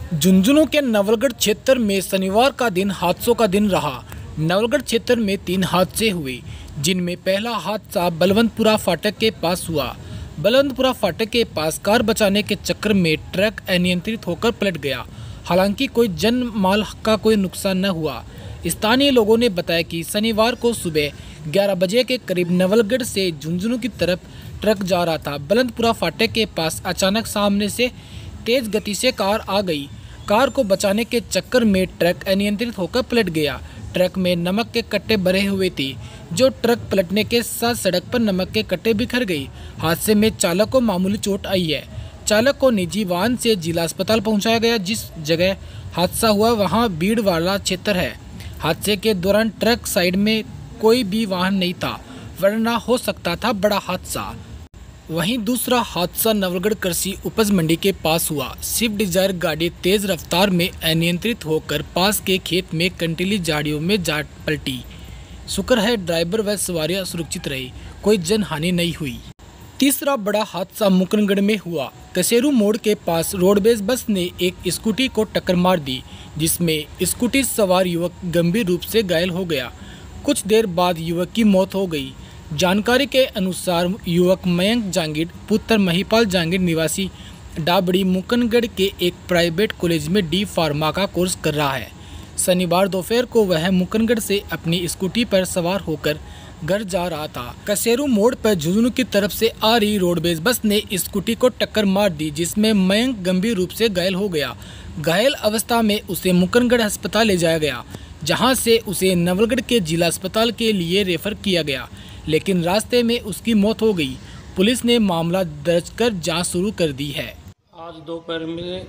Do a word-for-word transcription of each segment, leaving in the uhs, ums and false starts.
झुंझुनू के नवलगढ़ क्षेत्र में शनिवार का दिन हादसों का दिन रहा। नवलगढ़ क्षेत्र में तीन हादसे हुए, जिनमें पहला हादसा बलवंतपुरा फाटक के पास हुआ। बलवंतपुरा फाटक के पास कार बचाने के चक्कर में ट्रक अनियंत्रित होकर पलट गया। हालांकि कोई जन माल का कोई नुकसान न हुआ। स्थानीय लोगों ने बताया कि शनिवार को सुबह ग्यारह बजे के करीब नवलगढ़ से झुंझुनू की तरफ ट्रक जा रहा था। बलवंतपुरा फाटक के पास अचानक सामने से तेज गति से कार आ गई। कार को बचाने के चक्कर में ट्रक अनियंत्रित होकर पलट गया। ट्रक में नमक के कट्टे भरे हुए थे, जो ट्रक पलटने के साथ सड़क पर नमक के कट्टे बिखर गई। हादसे में चालक को मामूली चोट आई है। चालक को निजी वाहन से जिला अस्पताल पहुंचाया गया। जिस जगह हादसा हुआ वहां भीड़ वाला क्षेत्र है। हादसे के दौरान ट्रक साइड में कोई भी वाहन नहीं था, वरना हो सकता था बड़ा हादसा। वहीं दूसरा हादसा नवलगढ़ कृषि उपज मंडी के पास हुआ। स्विफ्ट डिजायर गाड़ी तेज रफ्तार में अनियंत्रित होकर पास के खेत में कंटीली झाड़ियों में जा पलटी। शुक्र है ड्राइवर व सवारियां सुरक्षित रही, कोई जनहानि नहीं हुई। तीसरा बड़ा हादसा मुकनगढ़ में हुआ। कसेरू मोड़ के पास रोडवेज बस ने एक स्कूटी को टक्कर मार दी, जिसमें स्कूटी सवार युवक गंभीर रूप से घायल हो गया। कुछ देर बाद युवक की मौत हो गई। जानकारी के अनुसार युवक मयंक जांगिड़ पुत्र महिपाल जांगिड़ निवासी डाबड़ी मुकनगढ़ के एक प्राइवेट कॉलेज में डी फार्मा का कोर्स कर रहा है। शनिवार दोपहर को वह मुकनगढ़ से अपनी स्कूटी पर सवार होकर घर जा रहा था। कसेरू मोड़ पर झुंझुनू की तरफ से आ रही रोडवेज बस ने स्कूटी को टक्कर मार दी, जिसमें मयंक गंभीर रूप से घायल हो गया। घायल अवस्था में उसे मुकनगढ़ अस्पताल ले जाया गया, जहां से उसे नवलगढ़ के जिला अस्पताल के लिए रेफर किया गया, लेकिन रास्ते में उसकी मौत हो गई। पुलिस ने मामला दर्ज कर जांच शुरू कर दी है। आज दोपहर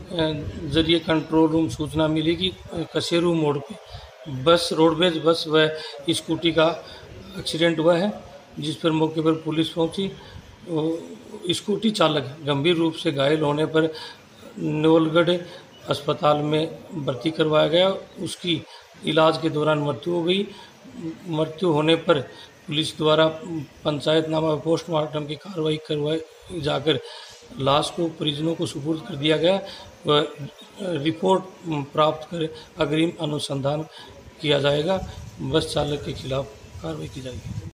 में जरिए कंट्रोल रूम सूचना मिली कि कसेरू मोड़ पे बस रोडवेज बस व स्कूटी का एक्सीडेंट हुआ है, जिस पर मौके पर पुलिस पहुंची। स्कूटी चालक गंभीर रूप से घायल होने पर नवलगढ़ अस्पताल में भर्ती करवाया गया। उसकी इलाज के दौरान मृत्यु हो गई। मृत्यु होने पर पुलिस द्वारा पंचायतनामा पोस्टमार्टम की कार्रवाई करवाई जाकर लाश को परिजनों को सुपुर्द कर दिया गया व रिपोर्ट प्राप्त कर अग्रिम अनुसंधान किया जाएगा। बस चालक के खिलाफ कार्रवाई की जाएगी।